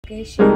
Location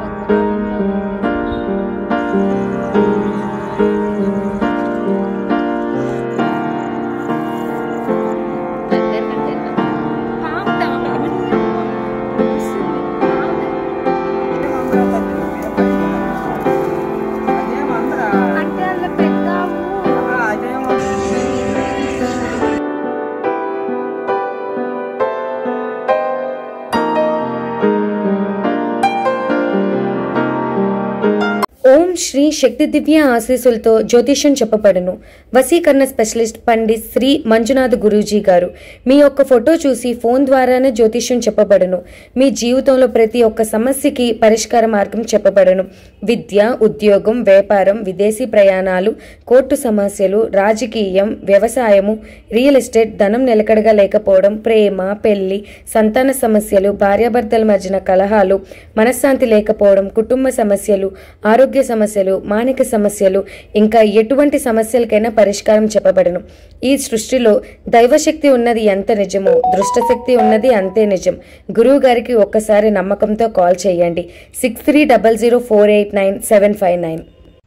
ఓం శ్రీ శక్తి దివ్య ఆశీస్సులతో జ్యోతిష్యం చెప్పబడును. వశీకరణ స్పెషలిస్ట్ పండిత్ శ్రీ మంజునాథ్ గురూజీ గారు. మీ యొక్క ఫోటో చూసి ఫోన్ ద్వారానే జ్యోతిష్యం చెప్పబడును. మీ జీవితంలో ప్రతి ఒక్క సమస్యకి పరిష్కార మార్గం చెప్పబడును. విద్య, ఉద్యోగం, వ్యాపారం, విదేశీ ప్రయాణాలు, కోర్టు సమస్యలు, రాజకీయం, వ్యవసాయము, రియల్ ఎస్టేట్, ధనం నిలకడగా లేకపోవడం, ప్రేమ, పెళ్లి, సంతాన సమస్యలు, భార్యాభర్తల మధ్యన కలహాలు, మనశ్శాంతి లేకపోవడం, కుటుంబ సమస్యలు, ఆరోగ్య సమస్యలు, మానసిక సమస్యలు, ఇంకా ఎటువంటి సమస్యలకైనా పరిష్కారం చెప్పబడను. ఈ సృష్టిలో దైవశక్తి ఉన్నది ఎంత నిజమో దృష్టశక్తి ఉన్నది అంతే నిజం. గురువు గారికి ఒక్కసారి నమ్మకంతో కాల్ చేయండి. 6300489759.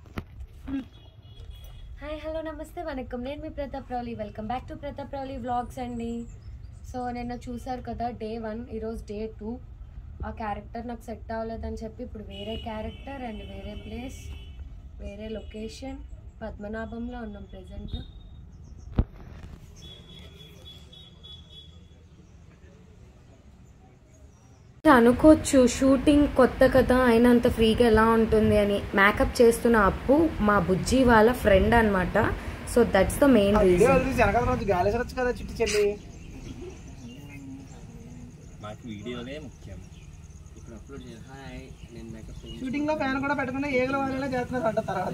హాయ్, హలో, నమస్తే, వనక్కం. నేను మీ Pratapravali. Welcome back to Pratapravali vlogs అండి. సో నిన్న చూసారు కదా డే 1, ఈరోజు డే 2. ఆ క్యారెక్టర్ నాకు సెట్ అవ్వలేదని చెప్పి ఇప్పుడు వేరే క్యారెక్టర్ అండ్ వేరే ప్లేస్, వేరే లొకేషన్, పద్మనాభంలో ఉన్నాం ప్రెజెంట్. అనుకోవచ్చు షూటింగ్ కొత్త కదా అయినా అంత ఫ్రీగా ఎలా ఉంటుంది అని. మేకప్ చేస్తున్న అప్పు మా బుజ్జి వాళ్ళ ఫ్రెండ్ అనమాట. So that's the main reason. Shooting లో ఫ్యాన్ కూడా పెట్టుకున్నా ఏగల వాళ్ళ చేస్తున్నారు అంట. తర్వాత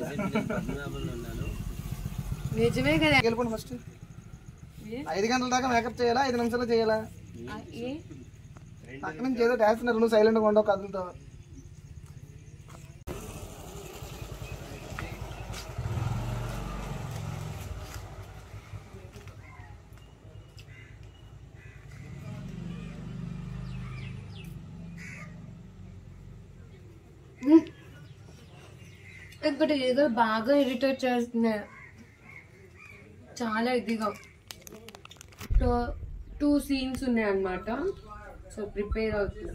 నిజమే కదా. వెళ్ళిపోండి ఫస్ట్. 5 గంటల దాకా మేకప్ చేయాలా, 5 నిమిషాలు చేయాలా? అక్కడ నుంచి ఏదో చేస్తున్నారు, నువ్వు సైలెంట్ గా ఉండవు, కదులుతావు. ఇక్కడ ఏదో బాగా ఇరిటేట్ చేస్తున్నాయి, చాలా ఇదిగా. 2 సీన్స్ ఉన్నాయి అన్నమాట. సో ప్రిపేర్ అవుతున్నా.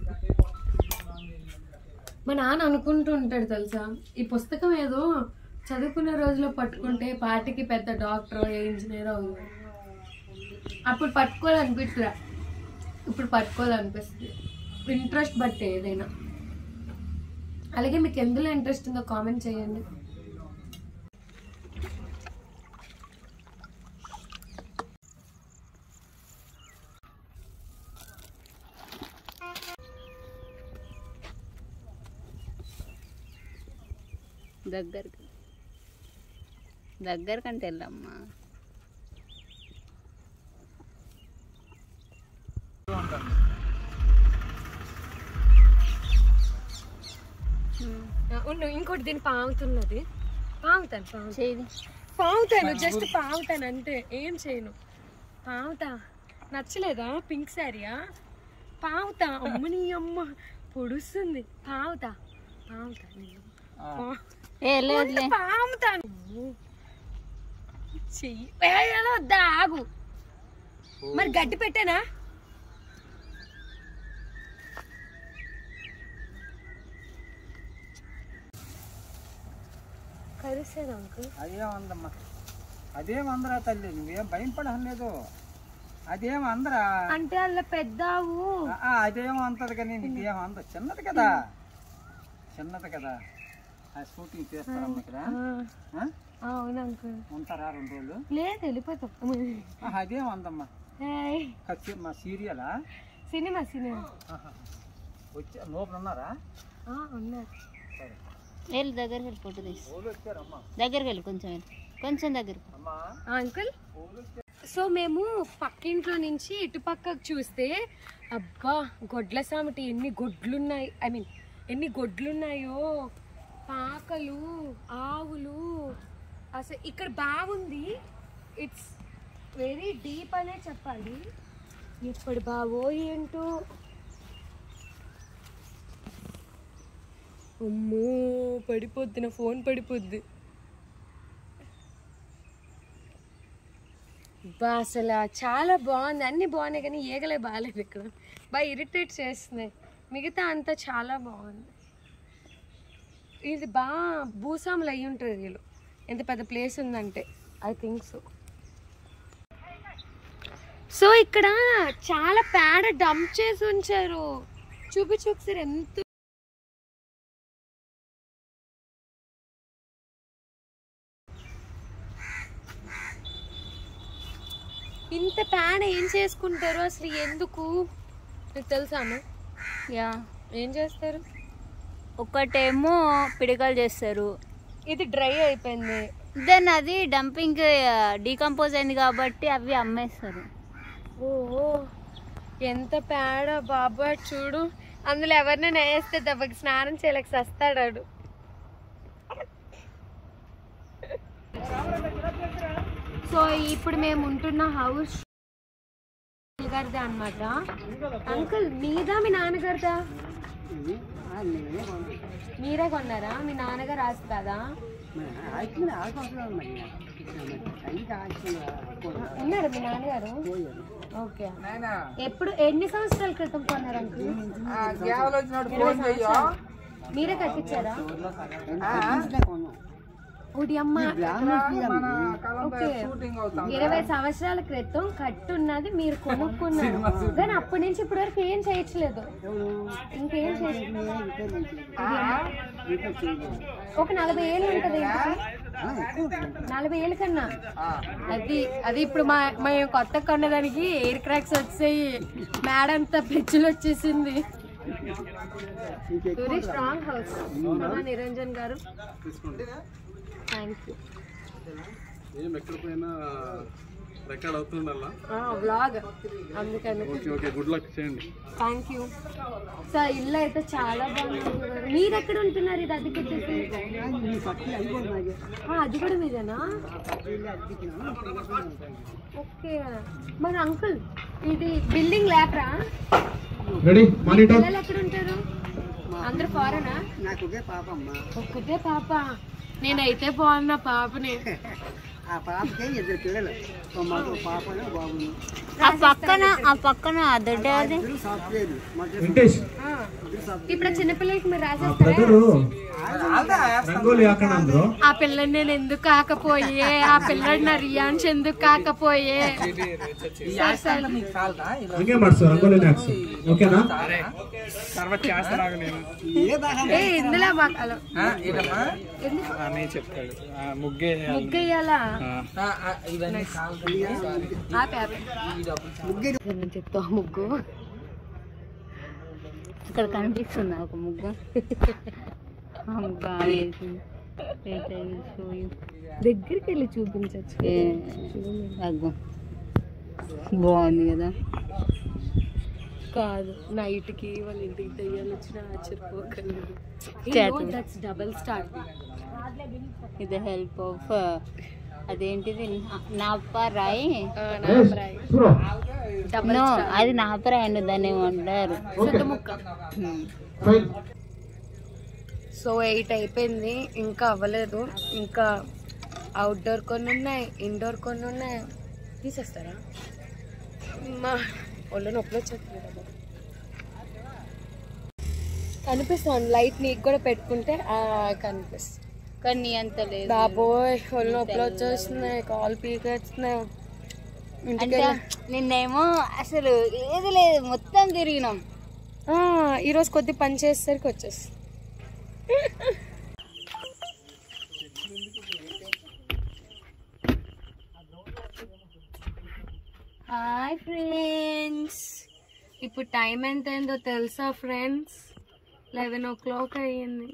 మా నాన్న అనుకుంటూ ఉంటాడు తెలుసా, ఈ పుస్తకం ఏదో చదువుకునే రోజులో పట్టుకుంటే పార్టీకి పెద్ద డాక్టర్, ఇంజనీర్ అవుతుంది. అప్పుడు పట్టుకోవాలనిపించలే, ఇప్పుడు పట్టుకోవాలనిపిస్తుంది. ఇంట్రెస్ట్ బట్టి ఏదైనా. అలాగే మీకు ఎందులో ఇంట్రెస్ట్ ఉందో కామెంట్ చేయండి. దగ్గరకంటే వెళ్ళమ్మా. ఇంకోటి దీన్ని పాముతున్నది. పాముతాను జస్ట్ పాముతాను అంతే, ఏం చేయను. పాముతా. నచ్చలేదా పింక్ శారీయా? పాముతా. అమ్మని అమ్మ పొడుస్తుంది. పాముతాను చెయ్యి వద్దా, ఆగు. మరి గడ్డి పెట్టానా? అదేమందమ్మా, అదేమందరా తల్లి, నువ్వేం భయం పడలేదు. అదేమందరా అంటే అలా పెద్దావు. అదేమో అంతది కానీ నీకేమో అంత చిన్నది కదా, చిన్నది కదా. షూటింగ్ చేస్తారమ్మా ఇక్కడ. అవును అంకుల్. ఉంటారా 2 రోజులు? లేదు, వెళ్ళిపోతాం. అదేమందమ్మా, మా సీరియలా? సినిమా వచ్చి లోపల ఉన్నారా? ఉన్నారు. వెళ్ళి దగ్గరికి వెళ్ళి ఫోటో తీసి దగ్గరికి వెళ్ళి కొంచెం దగ్గర అంకుల్. సో మేము పక్కింట్లో నుంచి ఇటుపక్కకు చూస్తే అబ్బా గొడ్ల సామిటి ఎన్ని గొడ్లున్నాయి, ఎన్ని గొడ్లున్నాయో, పాకలు, ఆవులు. అసలు ఇక్కడ బాగుంది. ఇట్స్ వెరీ డీప్ అనే చెప్పాలి. ఎప్పుడు బావో ఏంటో. అమ్మో పడిపోద్ది, నా ఫోన్ పడిపోద్ది. బా అసలు చాలా బాగుంది, అన్నీ బాగున్నాయి కానీ ఈగలే బాగాలేదు ఇక్కడ, బాగా ఇరిటేట్ చేస్తున్నాయి. మిగతా అంతా చాలా బాగుంది. ఇది బాగా భూస్వాములు అయ్యి ఉంటుంది వీళ్ళు, ఎంత పెద్ద ప్లేస్ ఉందంటే. I think so. సో ఇక్కడ చాలా పేడ డంప్ చేసి ఉంచారు. చూపించు ఒకసారి ఎంత. ఇంత పేడ ఏం చేసుకుంటారు అసలు, ఎందుకు నీకు తెలుసాను? యా, ఏం చేస్తారు? ఒకటేమో పిడకలు చేస్తారు, ఇది డ్రై అయిపోయింది, దెన్ అది డంపింగ్ డీకంపోజ్ అయింది కాబట్టి అవి అమ్మేస్తారు. ఓ ఎంత పేడ బాబా, చూడు అందులో ఎవరినైనా వేస్తే దెబ్బకి స్నానం చేయలేక సస్తాడాడు. సో ఇప్పుడు మేము ఉంటున్న హౌస్ గారిదే అన్నమాట. అంకుల్ మీదా మీ నాన్నగారిదా? మీరే కొన్నారా? మీ నాన్నగారు ఆస్తి కదా? ఉన్నాడు మీ నాన్నగారు? ఓకే. ఎప్పుడు ఎన్ని సంవత్సరాల క్రితం కొన్నారు అంకుల్? మీరే కట్టించారా? అమ్మ 20 సంవత్సరాల క్రితం కట్టున్నది మీరు కొనుక్కున్నారు, కానీ అప్పటి నుంచి ఇప్పటి వరకు ఏం చేయట్లేదు. ఇంకేం చేయలేదు. ఒక 40 ఏళ్ళు ఉంటది, 40 ఏళ్ళ కన్నా. అది ఇప్పుడు మేము కొత్త కొన్నదానికి ఎయిర్ క్రాక్స్ వచ్చాయి, మేడంతా పెచ్చులు వచ్చేసింది. వెరీ స్ట్రాంగ్ హౌస్ నిరంజన్ గారు. Thank you. వ్లాగ్ అందుకని. Thank you sir. ఇల్లు అయితే చాలా బాగుంది. మీరు ఎక్కడ ఉంటున్నారు? ఇది అద్దెకి వచ్చేసి అది కూడా మీదేనా? ఓకే. మరి అంకుల్ ఇది బిల్డింగ్ లేకరా? పిల్లలు ఎక్కడ ఉంటారు? అందరు ఫారెనా? ఒక్కటే పాప. నేనైతే బాగున్నా పాపని. ఆ పక్కన దొడ్డది. ఇప్పుడు చిన్నపిల్లలకి మీరు రాసేస్తారా? ఆ పిల్లని నేను ఎందుకు కాకపోయే, ఆ పిల్లడి నా రియాన్స్ ఎందుకు కాకపోయే. ఇందులో ముగ్గేయాలా? చెప్తా ముగ్గు ఇక్కడ కనిపిస్తుంది ఒక ముగ్గు. దగ్గరికి వెళ్ళి చూపించచ్చు. బాగుంది కదా? కాదు, నైట్ కి వాళ్ళ ఇంటికి దయ్యాలు వచ్చిన ఆశ్చర్యపోకలేదు. Double star. ఇది హెల్ప్ ఆఫ్ అదేంటిది నాపరాయి. అది నాపరాయి అండి, దాన్ని ఏమంటారు? సో 8 అయిపోయింది, ఇంకా అవ్వలేదు. ఇంకా అవుట్డోర్ కొన్ని ఉన్నాయి, ఇండోర్ కొన్ని ఉన్నాయి. తీసేస్తారా? మా ఒళ్ళు నొప్పులు వచ్చేస్తుంది. కనిపిస్తుంది లైట్, నీకు కూడా పెట్టుకుంటే కనిపిస్తుంది, కానీ అంత లేదు బాబోయ్. ఒళ్ళు నొప్పులు వచ్చేస్తున్నాయి, కాలు పీకేస్తున్నాయి. నిన్నేమో అసలు ఏది లేదు, మొత్తం తిరిగినాం. ఈరోజు కొద్ది పని చేసేసరికి వచ్చేస్తుంది. హాయ్ ఫ్రెండ్స్, ఇప్పుడు టైం ఎంత అయిందో తెలుసా ఫ్రెండ్స్? 11 o'clock అయ్యింది.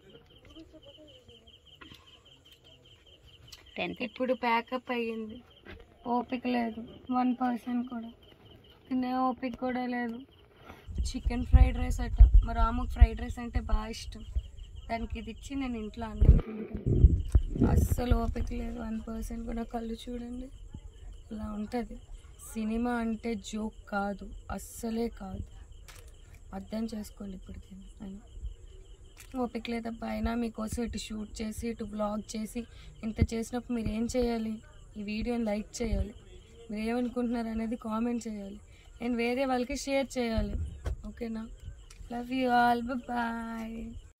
ఇప్పుడు ప్యాకప్ అయ్యింది. ఓపిక లేదు 1% కూడా, తినే ఓపిక కూడా లేదు. చికెన్ ఫ్రైడ్ రైస్ అట్ట, మా రాముకి ఫ్రైడ్ రైస్ అంటే బాగా ఇష్టం. దానికి ఇది ఇచ్చి నేను ఇంట్లో అన్నం తింటాను. అస్సలు ఓపిక లేదు 1% కూడా. కళ్ళు చూడండి ఇలా ఉంటుంది. సినిమా అంటే జోక్ కాదు, అస్సలే కాదు. అర్థం చేసుకోవాలి ఇప్పటికీ. ఓపిక లేదబ్బా. అయినా మీకోసం ఇటు షూట్ చేసి ఇటు వ్లాగ్ చేసి ఇంత చేసినప్పుడు మీరు ఏం చేయాలి? ఈ వీడియోని లైక్ చేయాలి, మీరు ఏమనుకుంటున్నారు అనేది కామెంట్ చేయాలి, అండ్ వేరే వాళ్ళకి షేర్ చేయాలి. ఓకేనా? Love you all, bye.